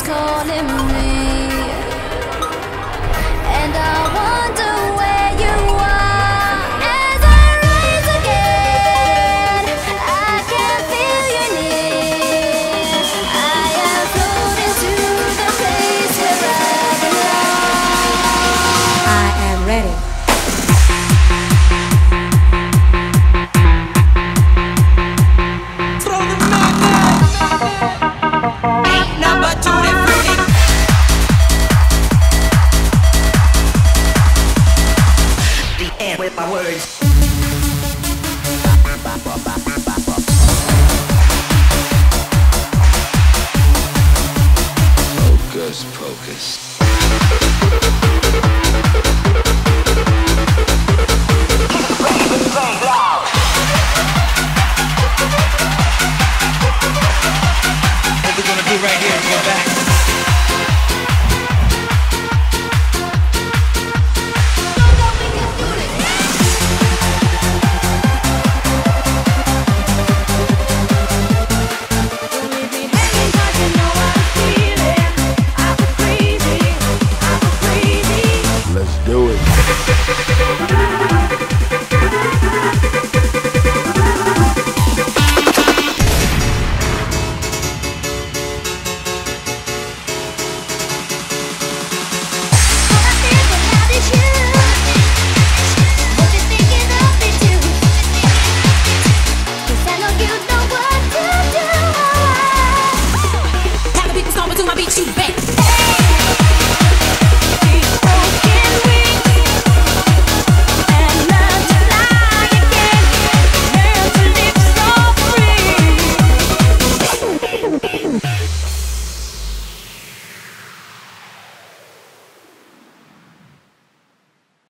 calling me, and I wonder where you are. As I rise again, I can feel you near. I am floating to the place where I belong. I am ready. With my words.